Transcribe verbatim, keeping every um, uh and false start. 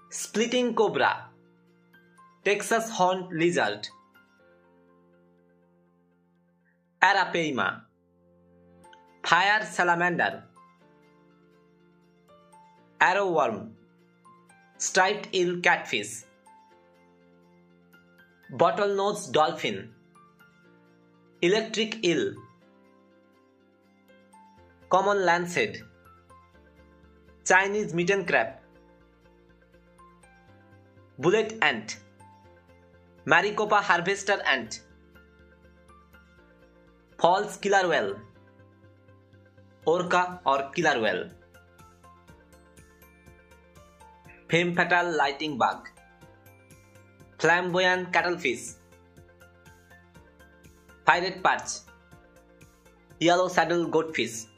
splitting cobra, Texas horned lizard, arapaima, fire salamander, arrowworm, striped eel catfish, bottlenose dolphin, electric eel, common lancet, Chinese mitten crab, bullet ant, Maricopa harvester ant, false killer whale, orca or killer whale, femme fatale lightning bug, flamboyant cuttlefish, pirate perch, yellow saddle goatfish,